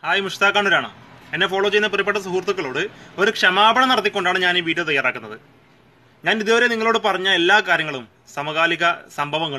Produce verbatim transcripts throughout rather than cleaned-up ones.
Hi മുഷ്താഖാനൂരാണ്. എന്നെ follow ചെയ്യുന്ന പ്രിയപ്പെട്ട സുഹൃത്തുക്കളോട് ഒരു ക്ഷമാപണം നടത്തിക്കൊണ്ടാണ് ഞാൻ ഈ വീഡിയോ തയ്യാറാക്കുന്നത്. ഞാൻ ഇതുവരെ നിങ്ങളോട് പറഞ്ഞ എല്ലാ കാര്യങ്ങളും സമകാലിക സംഭവങ്ങൾ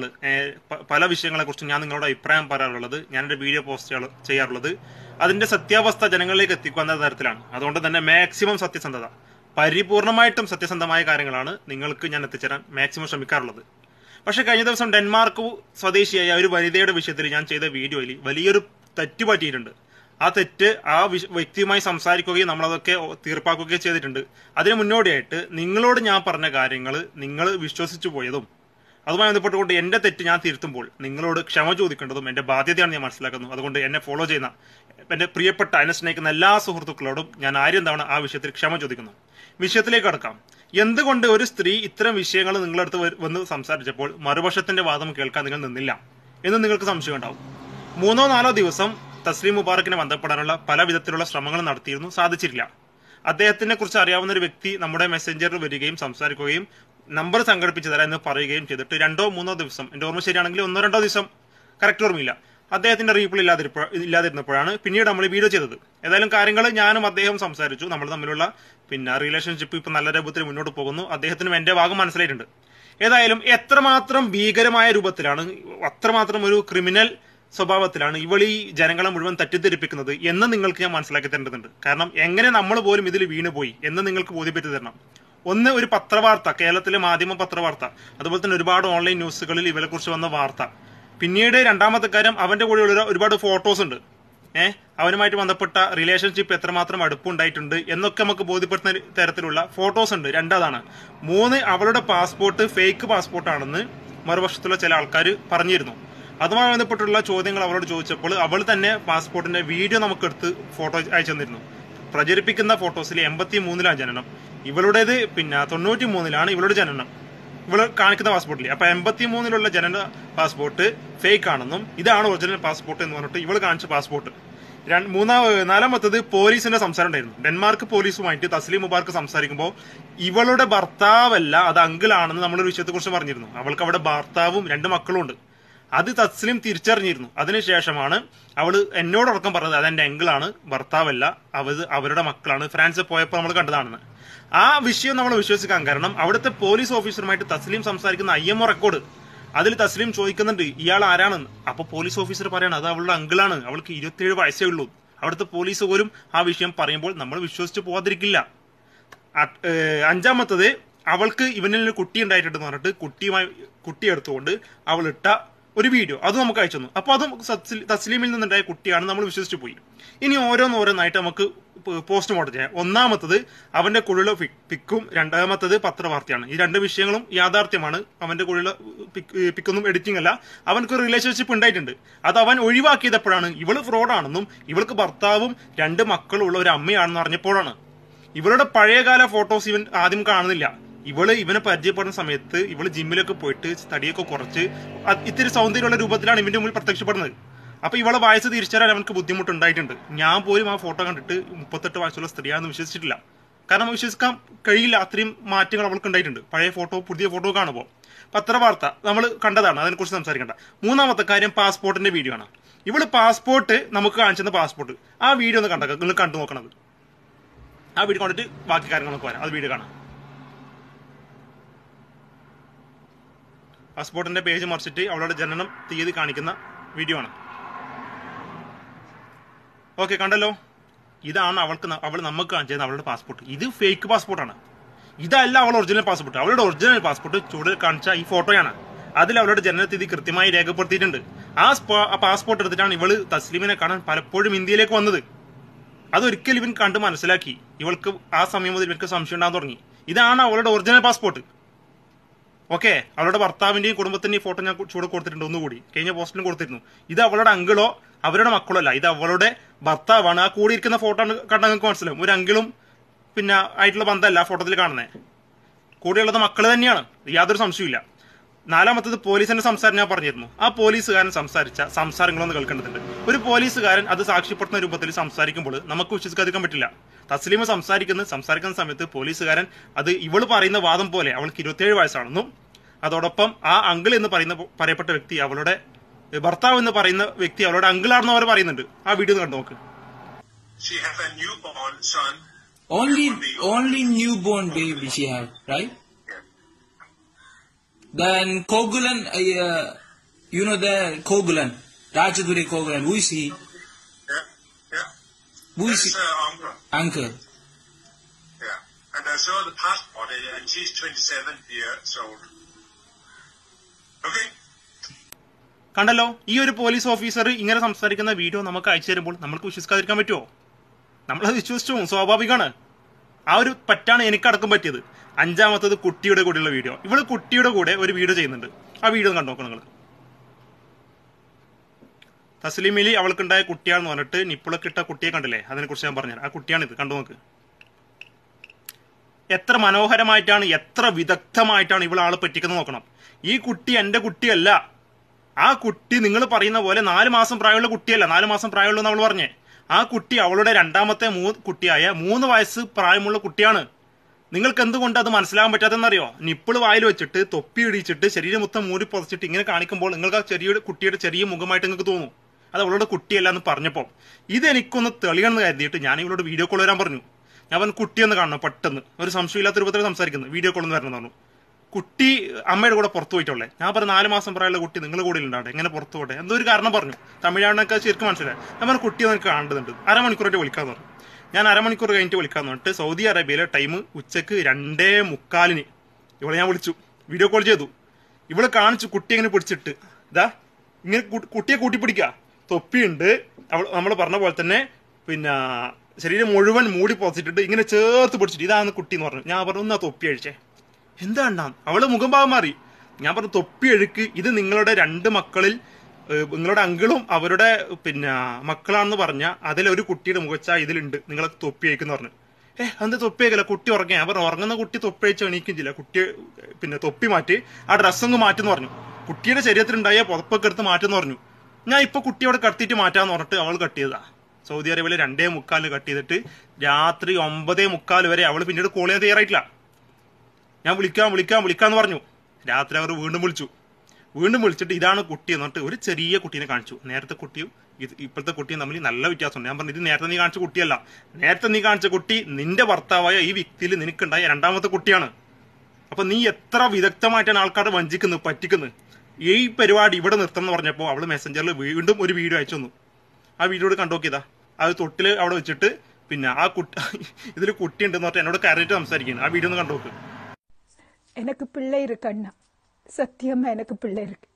പല വിഷയങ്ങളെക്കുറിച്ചും ഞാൻ നിങ്ങളോട് അഭിപ്രായം പറയാറുള്ളത്, ഞാനെൻ്റെ വീഡിയോ പോസ്റ്റ് ചെയ്യാറുള്ളത് അതിൻ്റെ സത്യാവസ്ഥ ജനങ്ങളിലേക്ക് എത്തിക്കുന്ന തരത്തിലാണ്. അതുകൊണ്ട് തന്നെ മാക്സിമം സത്യസന്ധത, പരിപൂർണമായിട്ടും സത്യസന്ധമായ കാര്യങ്ങളാണ് നിങ്ങൾക്ക് ഞാൻ എത്തിച്ചേരാൻ മാക്സിമം ശ്രമിക്കാറുള്ളത്. പക്ഷെ കഴിഞ്ഞ ദിവസം ഡെൻമാർക്ക് സ്വദേശിയായ ഒരു വനിതയുടെ വിഷയത്തിൽ ഞാൻ ചെയ്ത വീഡിയോയിൽ വലിയൊരു തെറ്റ് പറ്റിയിട്ടുണ്ട്. ആ തെറ്റ് ആ വ്യക്തിയുമായി സംസാരിക്കുകയും നമ്മളതൊക്കെ തീർപ്പാക്കുകയും ചെയ്തിട്ടുണ്ട്. അതിന് മുന്നോടിയായിട്ട് നിങ്ങളോട് ഞാൻ പറഞ്ഞ കാര്യങ്ങൾ നിങ്ങൾ വിശ്വസിച്ചു പോയതും അതുമായി ബന്ധപ്പെട്ടുകൊണ്ട് എന്റെ തെറ്റ് ഞാൻ തിരുത്തുമ്പോൾ നിങ്ങളോട് ക്ഷമ ചോദിക്കേണ്ടതും എന്റെ ബാധ്യതയാണ് ഞാൻ മനസ്സിലാക്കുന്നു. അതുകൊണ്ട് എന്നെ ഫോളോ ചെയ്യുന്ന എന്റെ പ്രിയപ്പെട്ട എന്നെ സ്നേഹിക്കുന്ന എല്ലാ സുഹൃത്തുക്കളോടും ഞാൻ ആയിരം തവണ ആ വിഷയത്തിൽ ക്ഷമ ചോദിക്കുന്നു. വിഷയത്തിലേക്ക് കടക്കാം. എന്തുകൊണ്ട് ഒരു സ്ത്രീ ഇത്തരം വിഷയങ്ങൾ നിങ്ങളടുത്ത് വന്ന് സംസാരിച്ചപ്പോൾ മറുപക്ഷത്തിന്റെ വാദം കേൾക്കാൻ നിങ്ങൾ നിന്നില്ല എന്ന് നിങ്ങൾക്ക് സംശയം ഉണ്ടാവും. മൂന്നോ നാലോ ദിവസം തസ്ലീം മുബാറക്കിനെ ബന്ധപ്പെടാനുള്ള പല വിധത്തിലുള്ള ശ്രമങ്ങൾ നടത്തിയിരുന്നു, സാധിച്ചിട്ടില്ല. അദ്ദേഹത്തിനെ കുറിച്ച് അറിയാവുന്ന ഒരു വ്യക്തി നമ്മുടെ മെസ്സഞ്ചറിൽ വരികയും സംസാരിക്കുകയും നമ്പർ സംഘടിപ്പിച്ചു തരാം എന്ന് പറയുകയും ചെയ്തിട്ട് രണ്ടോ മൂന്നോ ദിവസം, എന്റെ ഓർമ്മ ശരിയാണെങ്കിൽ ഒന്നോ രണ്ടോ ദിവസം, കറക്റ്റ് ഓർമ്മയില്ല, അദ്ദേഹത്തിന്റെ റീപ്ലൈ ഇല്ലാതിരുപ്പ ഇല്ലാതിരുന്നപ്പോഴാണ് പിന്നീട് നമ്മൾ വീഡിയോ ചെയ്തത്. ഏതായാലും കാര്യങ്ങൾ ഞാനും അദ്ദേഹം സംസാരിച്ചു. നമ്മൾ തമ്മിലുള്ള പിന്നെ റിലേഷൻഷിപ്പ് ഇപ്പൊ നല്ല രൂപത്തിൽ മുന്നോട്ട് പോകുന്നു. അദ്ദേഹത്തിനും എന്റെ ഭാഗം മനസ്സിലായിട്ടുണ്ട്. ഏതായാലും എത്രമാത്രം ഭീകരമായ രൂപത്തിലാണ്, അത്രമാത്രം ഒരു ക്രിമിനൽ സ്വഭാവത്തിലാണ് ഇവൾ ഈ ജനങ്ങളെ മുഴുവൻ തെറ്റിദ്ധരിപ്പിക്കുന്നത് എന്ന് നിങ്ങൾക്ക് ഞാൻ മനസ്സിലാക്കി തരേണ്ടതുണ്ട്. കാരണം എങ്ങനെ നമ്മൾ പോലും ഇതിൽ വീണുപോയി എന്ന് നിങ്ങൾക്ക് ബോധ്യപ്പെടുത്തി തരണം. ഒന്ന്, ഒരു പത്രവാർത്ത, കേരളത്തിലെ മാധ്യമ പത്രവാർത്ത, അതുപോലെ തന്നെ ഒരുപാട് ഓൺലൈൻ ന്യൂസുകളിൽ ഇവരെ കുറിച്ച് വന്ന വാർത്ത. പിന്നീട് രണ്ടാമത്തെ കാര്യം, അവന്റെ കൂടെയുള്ള ഒരുപാട് ഫോട്ടോസ് ഉണ്ട്. ഏഹ് അവനുമായിട്ട് ബന്ധപ്പെട്ട റിലേഷൻഷിപ്പ് എത്രമാത്രം അടുപ്പുണ്ടായിട്ടുണ്ട് എന്നൊക്കെ നമുക്ക് ബോധ്യപ്പെടുത്തുന്ന തരത്തിലുള്ള ഫോട്ടോസ് ഉണ്ട്. രണ്ടാതാണ്. മൂന്ന്, അവളുടെ പാസ്പോർട്ട് ഫേക്ക് പാസ്പോർട്ടാണെന്ന് മറുപക്ഷത്തുള്ള ചില ആൾക്കാർ പറഞ്ഞിരുന്നു. അതുമായി ബന്ധപ്പെട്ടുള്ള ചോദ്യങ്ങൾ അവളോട് ചോദിച്ചപ്പോൾ അവൾ തന്നെ പാസ്പോർട്ടിന്റെ വീഡിയോ നമുക്കെടുത്ത് ഫോട്ടോ അയച്ചു തന്നിരുന്നു. പ്രചരിപ്പിക്കുന്ന ഫോട്ടോസിൽ എൺപത്തി മൂന്നിലാണ് ജനനം, ഇവളുടേത് പിന്നെ തൊണ്ണൂറ്റി മൂന്നിലാണ് ഇവളുടെ ജനനം, ഇവള് കാണിക്കുന്ന പാസ്പോർട്ടിൽ. അപ്പൊ എൺപത്തി മൂന്നിലുള്ള ജനന പാസ്പോർട്ട് ഫേക്ക് ആണെന്നും ഇതാണ് ഒറിജിനൽ പാസ്പോർട്ട് എന്ന് പറഞ്ഞിട്ട് ഇവള് കാണിച്ച പാസ്പോർട്ട്. മൂന്നാ നാലാമത്തത് പോലീസിന്റെ സംസാരം ഉണ്ടായിരുന്നു. ഡെൻമാർക്ക് പോലീസുമായിട്ട് തസ്ലീം മുബാർക്ക് സംസാരിക്കുമ്പോൾ ഇവളുടെ ഭർത്താവല്ല, അത് അങ്കിളാണെന്ന് നമ്മളൊരു വിഷയത്തെ കുറിച്ച് പറഞ്ഞിരുന്നു. അവൾക്ക് അവിടെ ഭർത്താവും രണ്ട് മക്കളും ഉണ്ട്. അത് തസ്ലീം തിരിച്ചറിഞ്ഞിരുന്നു. അതിനുശേഷമാണ് അവള് എന്നോടടക്കം പറഞ്ഞത് അതെന്റെ അങ്കിളാണ്, ഭർത്താവല്ല, അവത് അവരുടെ മക്കളാണ്, ഫ്രാൻസിൽ പോയപ്പോൾ നമ്മൾ കണ്ടതാണെന്ന്. ആ വിഷയം നമ്മൾ വിശ്വസിക്കാൻ കാരണം അവിടുത്തെ പോലീസ് ഓഫീസറുമായിട്ട് തസ്ലീം സംസാരിക്കുന്ന ഐ എം ഒ റെക്കോർഡ്, അതിൽ തസ്ലീം ചോദിക്കുന്നുണ്ട് ഇയാൾ ആരാണെന്ന്. അപ്പൊ പോലീസ് ഓഫീസർ പറയാണ് അത് അവളുടെ അങ്കിളാണ്, അവൾക്ക് ഇരുപത്തിയേഴ് വയസ്സേ ഉള്ളൂ. അവിടുത്തെ പോലീസ് പോലും ആ വിഷയം പറയുമ്പോൾ നമ്മൾ വിശ്വസിച്ച് പോകാതിരിക്കില്ല. അഞ്ചാമത്തത്, അവൾക്ക് ഇവനിൽ കുട്ടി ഉണ്ടായിട്ടുണ്ടെന്ന് പറഞ്ഞിട്ട് കുട്ടിയുമായി കുട്ടി എടുത്തുകൊണ്ട് അവൾ ഇട്ട ഒരു വീഡിയോ, അത് നമുക്ക് അയച്ചു തന്നു. അപ്പൊ അതും തസ്ലീമിൽ നിന്നുണ്ടായ കുട്ടിയാണ്, നമ്മൾ വിശ്വസിച്ചു പോയി. ഇനി ഓരോന്നോരോന്നായിട്ട് നമുക്ക് പോസ്റ്റ്മോർട്ടം ചെയ്യാം. ഒന്നാമത്തത് അവന്റെ കുഴിയുള്ള പിക്കും, രണ്ടാമത്തത് പത്രവാർത്തയാണ്. ഈ രണ്ട് വിഷയങ്ങളും യാഥാർത്ഥ്യമാണ്. അവന്റെ കുഴിയുള്ള പിക്കൊന്നും എഡിറ്റിംഗ് അല്ല. അവനക്ക് റിലേഷൻഷിപ്പ് ഉണ്ടായിട്ടുണ്ട്. അത് അവൻ ഒഴിവാക്കിയപ്പോഴാണ് ഇവള് ഫ്രോഡാണെന്നും ഇവൾക്ക് ഭർത്താവും രണ്ട് മക്കളുള്ള ഒരു അമ്മയാണെന്ന് അറിഞ്ഞപ്പോഴാണ്. ഇവളുടെ പഴയകാല ഫോട്ടോസ് ഇവൻ ആദ്യം കാണുന്നില്ല. ഇവള് ഇവനെ പരിചയപ്പെടുന്ന സമയത്ത് ഇവള് ജിമ്മിലൊക്കെ പോയിട്ട് തടിയൊക്കെ കുറച്ച് ഇത്തിരി സൗന്ദര്യമുള്ള രൂപത്തിലാണ് ഇവന്റെ മുമ്പിൽ പ്രത്യക്ഷപ്പെടുന്നത്. അപ്പൊ ഇവളെ വയസ്സ് തിരിച്ചറിയാൻ അവനക്ക് ബുദ്ധിമുട്ടുണ്ടായിട്ടുണ്ട്. ഞാൻ പോലും ആ ഫോട്ടോ കണ്ടിട്ട് മുപ്പത്തെട്ട് വയസ്സുള്ള സ്ത്രീയാണെന്ന് വിശ്വസിച്ചിട്ടില്ല. കാരണം വിശ്വസിക്കാൻ കഴിയില്ല, അത്രയും മാറ്റങ്ങൾ അവൾക്ക് ഉണ്ടായിട്ടുണ്ട് പഴയ ഫോട്ടോ പുതിയ ഫോട്ടോ കാണുമ്പോൾ. പത്രവാർത്ത നമ്മൾ കണ്ടതാണ്, അതിനെക്കുറിച്ച് സംസാരിക്കേണ്ട. മൂന്നാമത്തെ കാര്യം പാസ്പോർട്ടിന്റെ വീഡിയോ ആണ്. ഇവള് പാസ്പോർട്ട് നമുക്ക് കാണിച്ചെന്ന പാസ്പോർട്ട്, ആ വീഡിയോ ഒന്ന് കണ്ടേക്കാം, നിങ്ങൾ കണ്ടു നോക്കണത്. ആ വീഡിയോ കണ്ടിട്ട് ബാക്കി കാര്യങ്ങളൊക്കെ വരാം. അത് വീഡിയോ കാണാം. പാസ്പോർട്ടിന്റെ പേജ് മറിച്ചിട്ട് അവളുടെ ജനനം തീയതി കാണിക്കുന്ന വീഡിയോ ആണ്. ഓക്കെ, കണ്ടല്ലോ. ഇതാണ് അവൾക്ക് അവൾ നമുക്ക് കാണിച്ചത് അവളുടെ പാസ്പോർട്ട്. ഇത് ഫേക്ക് പാസ്പോർട്ടാണ്. ഇതല്ല അവളുടെ ഒറിജിനൽ പാസ്പോർട്ട്. അവളുടെ ഒറിജിനൽ പാസ്പോർട്ട് ചൂടിൽ കാണിച്ച ഈ ഫോട്ടോയാണ്. അതിൽ അവളുടെ ജനനത്തീയതി കൃത്യമായി രേഖപ്പെടുത്തിയിട്ടുണ്ട്. ആ പാസ്പോർട്ട് എടുത്തിട്ടാണ് ഇവള് തസ്ലീമിനെ കാണാൻ പലപ്പോഴും ഇന്ത്യയിലേക്ക് വന്നത്. അതൊരിക്കലും ഇവൻ കണ്ട് മനസ്സിലാക്കി. ഇവൾക്ക് ആ സമയം മുതൽ ഇവർക്ക് സംശയം ഉണ്ടാകാൻ തുടങ്ങി. ഇതാണ് അവളുടെ ഒറിജിനൽ പാസ്പോർട്ട്. ഓക്കെ, അവളുടെ ഭർത്താവിന്റെയും കുടുംബത്തിന്റെയും ഫോട്ടോ ഞാൻ ചൂടെ കൊടുത്തിട്ടുണ്ട്, ഒന്നുകൂടി കഴിഞ്ഞ പോസ്റ്റിലും കൊടുത്തിരുന്നു. ഇത് അവളുടെ അങ്കിളോ അവരുടെ മക്കളോ അല്ല, ഇത് അവളുടെ ഭർത്താവാണ്. ആ കൂടിയിരിക്കുന്ന ഫോട്ടോ കണ്ടാൽ നിങ്ങൾക്ക് മനസ്സിലാവും. ഒരു അങ്കിളും പിന്നെ ആയിട്ടുള്ള ബന്ധമല്ല ആ ഫോട്ടോയിൽ കാണുന്നത്. കൂടെയുള്ളത് മക്കള് തന്നെയാണ്, യാതൊരു സംശയമില്ല. നാലാമത്തത് പോലീസിന്റെ സംസാരം ഞാൻ പറഞ്ഞിരുന്നു. ആ പോലീസുകാരൻ സംസാരിച്ച സംസാരങ്ങളൊന്ന് കേൾക്കേണ്ടതുണ്ട്. ഒരു പോലീസുകാരൻ അത് സാക്ഷ്യപ്പെടുത്തുന്ന രൂപത്തിൽ സംസാരിക്കുമ്പോൾ നമുക്ക് വിശ്വസിക്കാതിരിക്കാൻ പറ്റില്ല. തസ്ലീമ സംസാരിക്കുന്ന സംസാരിക്കുന്ന സമയത്ത് പോലീസുകാരൻ അത് ഇവള് പറയുന്ന വാദം പോലെ അവൾക്ക് ഇരുപത്തിയേഴ് വയസ്സാണെന്നും അതോടൊപ്പം ആ അങ്കിൾ എന്ന് പറയുന്ന പറയപ്പെട്ട വ്യക്തി അവളുടെ ഭർത്താവ് എന്ന് പറയുന്ന വ്യക്തി അവളുടെ അങ്കിളാണെന്ന് അവർ പറയുന്നുണ്ട്. ആ വീഡിയോ കണ്ടു നോക്ക്. she have a newborn son. Only, only newborn baby she have, right? Yeah. Then Kogulan, uh, you know the Kogulan, Rajaduri Kogulan, who is he? Yeah, yeah. Who is That's he? her uncle. Uncle. Yeah. And I saw the passport, and she's twenty-seven years old. Okay? കണ്ടല്ലോ, ഈ ഒരു police officer ഇങ്ങനെ സംസാരിക്കുന്ന video നമുക്ക് അയച്ചു തരുമ്പോൾ നമുക്ക് വിശ്വസിക്കാതിരിക്കാൻ പറ്റുമോ? നമ്മളത് വിശ്വസിച്ചു, സ്വാഭാവികമാണ്. ആ ഒരു പറ്റാണ് എനിക്കടക്കം പറ്റിയത്. അഞ്ചാമത്തത് കുട്ടിയുടെ കൂടെയുള്ള വീഡിയോ. ഇവള് കുട്ടിയുടെ കൂടെ ഒരു വീഡിയോ ചെയ്യുന്നുണ്ട്. ആ വീഡിയോ കണ്ടു നോക്കണം നിങ്ങൾ. തസ്ലീമിലി അവൾക്കുണ്ടായ കുട്ടിയാണെന്ന് പറഞ്ഞിട്ട് നിപ്പിളൊക്കെ ഇട്ട കുട്ടിയെ കണ്ടില്ലേ? അതിനെ കുറിച്ച് ഞാൻ പറഞ്ഞുതരാം. ആ കുട്ടിയാണിത്, കണ്ടു നോക്ക്. എത്ര മനോഹരമായിട്ടാണ്, എത്ര വിദഗ്ധമായിട്ടാണ് ഇവൾ ആളെ പറ്റിക്കുന്നത് നോക്കണം. ഈ കുട്ടി എന്റെ കുട്ടിയല്ല. ആ കുട്ടി നിങ്ങൾ പറയുന്ന പോലെ നാല് മാസം പ്രായമുള്ള കുട്ടിയല്ല. നാല് മാസം പ്രായമുള്ള അവൾ പറഞ്ഞേ. ആ കുട്ടി അവളുടെ രണ്ടാമത്തെ മൂ കുട്ടിയായ മൂന്ന് വയസ്സ് പ്രായമുള്ള കുട്ടിയാണ്. നിങ്ങൾക്ക് എന്തുകൊണ്ട് അത് മനസ്സിലാകാൻ പറ്റാത്തെന്നറിയോ? നിപ്പിൾ വായിൽ വെച്ചിട്ട് തൊപ്പി ഇടിച്ചിട്ട് ശരീരം മൊത്തം മൂടി പൊതിച്ചിട്ട് ഇങ്ങനെ കാണിക്കുമ്പോൾ നിങ്ങൾക്ക് ആ ചെറിയ കുട്ടിയുടെ ചെറിയ മുഖമായിട്ട് നിങ്ങൾക്ക് തോന്നും അത് അവളുടെ കുട്ടിയല്ല എന്ന് പറഞ്ഞപ്പോൾ. ഇതെനിക്കൊന്ന് തെളിയണമെന്ന് കരുതിയിട്ട് ഞാൻ ഇവളോട് വീഡിയോ കോൾ വരാൻ പറഞ്ഞു. ഞാൻ പറഞ്ഞു കുട്ടിയൊന്ന് കാണണം പെട്ടെന്ന്, ഒരു സംശയമില്ലാത്ത രൂപത്തിൽ സംസാരിക്കുന്നത്, വീഡിയോ കോൾ ഒന്ന് വരണം പറഞ്ഞു. കുട്ടി അമ്മയുടെ കൂടെ പുറത്തു പോയിട്ടുള്ളേ. ഞാൻ പറഞ്ഞു നാല് മാസം പ്രായമുള്ള കുട്ടി നിങ്ങൾ കൂടെ ഉണ്ടാവട്ടെ, എങ്ങനെ പുറത്തു പോട്ടെ, എന്തോ ഒരു കാരണം പറഞ്ഞു. തമിഴ്നാടിനൊക്കെ ശരിക്കും മനസ്സിലായി. ഞാൻ പറഞ്ഞു കുട്ടിയെ നിനക്ക് കാണേണ്ടതുണ്ട്, അരമണിക്കൂറായിട്ട് വിളിക്കാന്ന് പറഞ്ഞു. ഞാൻ അരമണിക്കൂർ കഴിഞ്ഞിട്ട് വിളിക്കാന്ന് പറഞ്ഞിട്ട് സൗദി അറേബ്യയിലെ ടൈം ഉച്ചക്ക് രണ്ടേ മുക്കാലിന് ഇവളെ ഞാൻ വിളിച്ചു, വീഡിയോ കോൾ ചെയ്തു. ഇവളെ കാണിച്ചു കുട്ടി എങ്ങനെ പിടിച്ചിട്ട് ഇതാ ഇങ്ങനെ കുട്ടിയെ കൂട്ടിപ്പിടിക്കുക, തൊപ്പിയുണ്ട്, അവൾ നമ്മൾ പറഞ്ഞ പോലെ തന്നെ പിന്നെ ശരീരം മുഴുവൻ മൂടി പൊതിച്ചിട്ടിട്ട് ഇങ്ങനെ ചേർത്ത് പിടിച്ചിട്ട് ഇതാണ് കുട്ടി എന്ന് പറഞ്ഞു. ഞാൻ പറഞ്ഞു എന്നാ തൊപ്പി അഴിച്ചേ. എന്താ ഉണ്ടാ അവള് മുഖം ഭാവം മാറി. ഞാൻ പറഞ്ഞു തൊപ്പി അഴുക്ക്, ഇത് നിങ്ങളുടെ രണ്ട് മക്കളിൽ നിങ്ങളുടെ അങ്കിളും അവരുടെ പിന്നെ മക്കളാണെന്ന് പറഞ്ഞ അതിലൊരു കുട്ടിയുടെ മുഖച്ച ഇതിലുണ്ട്, നിങ്ങളെ തൊപ്പി അയക്കെന്ന് പറഞ്ഞു. ഏഹ് എന്താ തൊപ്പി അയക്കല, കുട്ടി ഉറങ്ങാൻ. ഞാൻ പറഞ്ഞു ഉറങ്ങുന്ന കുട്ടി തൊപ്പി അയച്ച് എണീക്കും ചെയ്യില്ല, കുട്ടി പിന്നെ തൊപ്പി മാറ്റി ആ ഡ്രസ്സൊന്ന് മാറ്റെന്ന് പറഞ്ഞു. കുട്ടിയുടെ ശരീരത്തിലുണ്ടായ പുതപ്പൊക്കെ എടുത്ത് മാറ്റെന്ന് പറഞ്ഞു. ഞാൻ ഇപ്പൊ കുട്ടിയോടെ കടത്തിയിട്ട് മാറ്റാന്ന് പറഞ്ഞിട്ട് അവൾ കട്ട് ചെയ്തതാ. സൗദി അറേബ്യയിലെ രണ്ടേ മുക്കാലിന് കട്ട് ചെയ്തിട്ട് രാത്രി ഒമ്പതേ മുക്കാൽ വരെ അവൾ പിന്നീട് കോൾ ചെയ്യാൻ തയ്യാറായിട്ടില്ല. ഞാൻ വിളിക്കാം വിളിക്കാം വിളിക്കാന്ന് പറഞ്ഞു. രാത്രി അവർ വീണ്ടും വിളിച്ചു. വീണ്ടും വിളിച്ചിട്ട് ഇതാണ് കുട്ടി എന്നിട്ട് ഒരു ചെറിയ കുട്ടീനെ കാണിച്ചു. നേരത്തെ കുട്ടിയും ഇപ്പോഴത്തെ കുട്ടിയും തമ്മിൽ നല്ല വ്യത്യാസമുണ്ട്. ഞാൻ പറഞ്ഞു ഇത് നേരത്തെ നീ കാണിച്ച കുട്ടിയല്ല, നേരത്തെ നീ കാണിച്ച കുട്ടി നിന്റെ ഭർത്താവായ ഈ വ്യക്തിയിൽ നിനക്കുണ്ടായ രണ്ടാമത്തെ കുട്ടിയാണ്. അപ്പൊ നീ എത്ര വിദഗ്ധമായിട്ടാണ് ആൾക്കാരെ വഞ്ചിക്കുന്നത്, പറ്റിക്കുന്നത്. ഈ പരിപാടി ഇവിടെ നിർത്തണം എന്ന് പറഞ്ഞപ്പോൾ അവള് മെസ്സഞ്ചറിൽ വീണ്ടും ഒരു വീഡിയോ അയച്ചു തന്നു. ആ വീഡിയോ കണ്ടോക്കിയതാ. അത് തൊട്ടില് അവിടെ വെച്ചിട്ട് പിന്നെ ആ കുട്ടി ഇതിൽ കുട്ടി ഉണ്ടെന്ന് പറഞ്ഞാൽ എന്നോട് കരഞ്ഞിട്ട് സംസാരിക്കുന്നു. ആ വീഡിയോ ഒന്ന് കണ്ടോക്ക്. எனக்கு பிள்ளை இருக்கு அண்ணா, சத்தியமா எனக்கு பிள்ளை இருக்கு.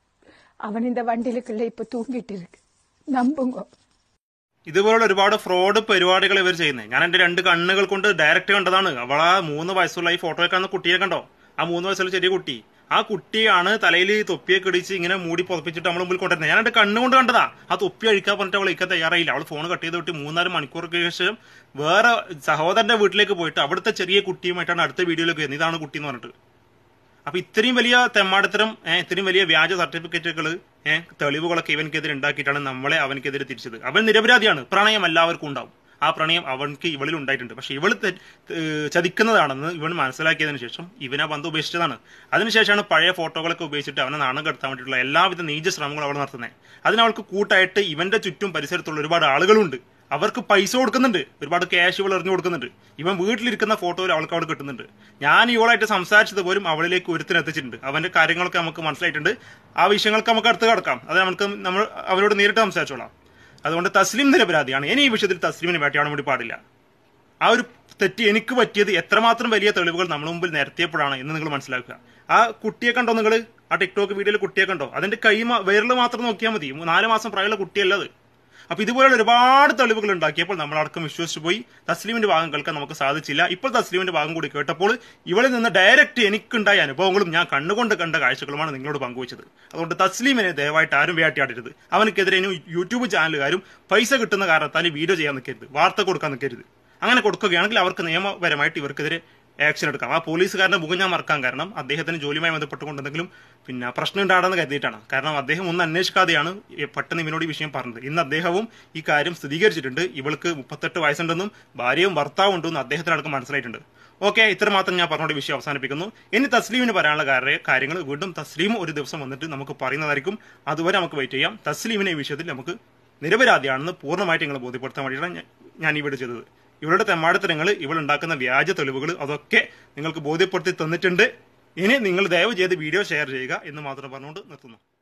அவன் இந்த வண்டியிலுக்குள்ள இப்ப தூங்கிட்டு இருக்கு, நம்புங்க. ഇതുപോലുള്ള ഒരുപാട് ഫ്രോഡ് പരിപാടികൾ ഇവർ ചെയ്യുന്നത് ഞാൻ എന്റെ രണ്ട് കണ്ണുകൾ കൊണ്ട് ഡയറക്റ്റ് കണ്ടതാണ്. അവളാ മൂന്ന് വയസ്സുള്ള ഈ ഫോട്ടോയിൽ കാണുന്ന കുട്ടിയെ കണ്ടോ? ആ മൂന്ന് വയസ്സുള്ള ചെറിയ കുട്ടി, ആ കുട്ടിയാണ് തലയിൽ തൊപ്പിയൊക്കെ ഇടിച്ച് ഇങ്ങനെ മൂടി പുതപ്പിച്ചിട്ട് നമ്മൾ മുമ്പിൽ കൊണ്ടുവരുന്നത്. ഞാൻ എന്റെ കണ്ണുകൊണ്ട് കണ്ടതാ. ആ തൊപ്പി അഴിക്കാൻ പറഞ്ഞിട്ട് അവൾ ഇരിക്കാൻ തയ്യാറായില്ല. അവൾ ഫോൺ കട്ട് ചെയ്ത് വിട്ട് മൂന്നാല് മണിക്കൂർക്ക് ശേഷം വേറെ സഹോദരന്റെ വീട്ടിലേക്ക് പോയിട്ട് അവിടുത്തെ ചെറിയ കുട്ടിയുമായിട്ടാണ് അടുത്ത വീഡിയോയിലേക്ക് വരുന്നത്. ഇതാണ് കുട്ടി എന്ന് പറഞ്ഞിട്ട്. അപ്പൊ ഇത്രയും വലിയ തെമ്മാടത്തരം, ഇത്രയും വലിയ വ്യാജ സർട്ടിഫിക്കറ്റുകൾ, ഏഹ് തെളിവുകളൊക്കെ ഇവൻക്കെതിരെ ഉണ്ടാക്കിയിട്ടാണ് നമ്മളെ അവനക്കെതിരെ തിരിച്ചത്. അവൻ നിരപരാധിയാണ്. പ്രണയം എല്ലാവർക്കും ഉണ്ടാവും. ആ പ്രണയം അവൻക്ക് ഇവളിൽ ഉണ്ടായിട്ടുണ്ട്. പക്ഷെ ഇവള് ചതിക്കുന്നതാണെന്ന് ഇവൻ മനസ്സിലാക്കിയതിനു ശേഷം ഇവൻ ആ ബന്ധം ഉപേക്ഷിച്ചതാണ്. അതിനുശേഷമാണ് പഴയ ഫോട്ടോകളൊക്കെ ഉപയോഗിച്ചിട്ട് അവനെ നാണം കെടുത്താൻ വേണ്ടിയിട്ടുള്ള എല്ലാവിധ നീച ശ്രമങ്ങളും അവൾ നടത്തുന്നത്. അതിനവൾക്ക് കൂട്ടായിട്ട് ഇവന്റെ ചുറ്റും പരിസരത്തുള്ള ഒരുപാട് ആളുകളുണ്ട്. അവർക്ക് പൈസ കൊടുക്കുന്നുണ്ട്, ഒരുപാട് ക്യാഷ് ഇവൾ എറിഞ്ഞു കൊടുക്കുന്നുണ്ട്. ഇവൻ വീട്ടിലിരിക്കുന്ന ഫോട്ടോയിൽ അവൾക്ക് അവിടെ കിട്ടുന്നുണ്ട്. ഞാൻ ഇവളായിട്ട് സംസാരിച്ചത് പോലും അവളിലേക്ക് ഒരുത്തിന് എത്തിച്ചിട്ടുണ്ട്. അവന്റെ കാര്യങ്ങളൊക്കെ നമുക്ക് മനസ്സിലായിട്ടുണ്ട്. ആ വിഷയങ്ങൾക്ക് നമുക്ക് അടുത്ത് കടക്കാം. അത് നമുക്ക് നമ്മൾ അവരോട് നേരിട്ട് സംസാരിച്ചോളാം. അതുകൊണ്ട് തസ്ലീം നിരപരാധിയാണ്. ഇനി ഈ വിഷയത്തിൽ തസ്ലീമിനെ വേട്ടയാടാൻ വേണ്ടി പാടില്ല. ആ ഒരു തെറ്റ് എനിക്ക് പറ്റിയത് എത്രമാത്രം വലിയ തെളിവുകൾ നമ്മുടെ മുമ്പിൽ നിരത്തിയപ്പോഴാണ് എന്ന് നിങ്ങൾ മനസ്സിലാക്കുക. ആ കുട്ടിയെ കണ്ടോ നിങ്ങൾ? ആ ടിക്ടോക്ക് വീഡിയോയിൽ കുട്ടിയെ കണ്ടോ? അതിന്റെ കൈ വിരല് മാത്രം നോക്കിയാൽ മതി. നാല് മാസം പ്രായമുള്ള കുട്ടിയല്ലത്. അപ്പൊ ഇതുപോലുള്ള ഒരുപാട് തെളിവുകൾ ഉണ്ടാക്കിയപ്പോൾ നമ്മളടക്കം വിശ്വസിച്ചു പോയി. തസ്ലീമിന്റെ ഭാഗം കേൾക്കാൻ നമുക്ക് സാധിച്ചില്ല. ഇപ്പോൾ തസ്ലീമിന്റെ ഭാഗം കൂടി കേട്ടപ്പോൾ ഇവളിൽ നിന്ന് ഡയറക്റ്റ് എനിക്കുണ്ടായ അനുഭവങ്ങളും ഞാൻ കണ്ണുകൊണ്ട് കണ്ട കാഴ്ചകളുമാണ് നിങ്ങളോട് പങ്കുവച്ചത്. അതുകൊണ്ട് തസ്ലീമിനെ ദയവായിട്ട് ആരും വേട്ടയാടരുത്. അവനക്കെതിരെ യൂട്യൂബ് ചാനലുകാരും പൈസ കിട്ടുന്ന കാരണത്താൽ വീഡിയോ ചെയ്യാൻ നിൽക്കരുത്, വാർത്ത കൊടുക്കാൻ നിൽക്കരുത്. അങ്ങനെ കൊടുക്കുകയാണെങ്കിൽ അവർക്ക് നിയമപരമായിട്ട് ഇവർക്കെതിരെ ആക്ഷൻ എടുക്കാം. ആ പോലീസുകാരന്റെ മുഖം ഞാൻ മറക്കാൻ കാരണം അദ്ദേഹത്തിന് ജോലിയുമായി ബന്ധപ്പെട്ടുകൊണ്ട് എന്തെങ്കിലും പിന്നെ പ്രശ്നം ഉണ്ടാണെന്ന് കരുതിയിട്ടാണ്. കാരണം അദ്ദേഹം ഒന്നും അന്വേഷിക്കാതെയാണ് പെട്ടെന്ന് ഇവനോട് ഈ വിഷയം പറഞ്ഞത്. ഇന്ന് അദ്ദേഹവും ഈ കാര്യം സ്ഥിരീകരിച്ചിട്ടുണ്ട്. ഇവൾക്ക് മുപ്പത്തെട്ട് വയസ്സുണ്ടെന്നും ഭാര്യയും ഭർത്താവും ഉണ്ടെന്നും അദ്ദേഹത്തിനടക്കം മനസ്സിലായിട്ടുണ്ട്. ഓക്കെ, ഇത്ര മാത്രം ഞാൻ പറഞ്ഞോണ്ട് വിഷയം അവസാനിപ്പിക്കുന്നു. ഇനി തസ്ലീമിന് പറയാനുള്ള കാര്യങ്ങൾ വീണ്ടും തസ്ലീം ഒരു ദിവസം വന്നിട്ട് നമുക്ക് പറയുന്നതായിരിക്കും. അതുവരെ നമുക്ക് വെയിറ്റ് ചെയ്യാം. തസ്ലീമിനെ ഈ വിഷയത്തിൽ നമുക്ക് നിരപരാധിയാണെന്ന് പൂർണ്ണമായിട്ട് നിങ്ങൾ ബോധ്യപ്പെടുത്താൻ വേണ്ടിയിട്ടാണ് ഞാൻ ഈ വീഡിയോ ചെയ്തത്. ഇവരുടെ തെമ്മാടിത്തരങ്ങൾ, ഇവൾ ഉണ്ടാക്കുന്ന വ്യാജ തെളിവുകൾ അതൊക്കെ നിങ്ങൾക്ക് ബോധ്യപ്പെടുത്തി തന്നിട്ടുണ്ട്. ഇനി നിങ്ങൾ ദയവ് ചെയ്ത് വീഡിയോ ഷെയർ ചെയ്യുക എന്ന് മാത്രം പറഞ്ഞുകൊണ്ട് നിർത്തുന്നു.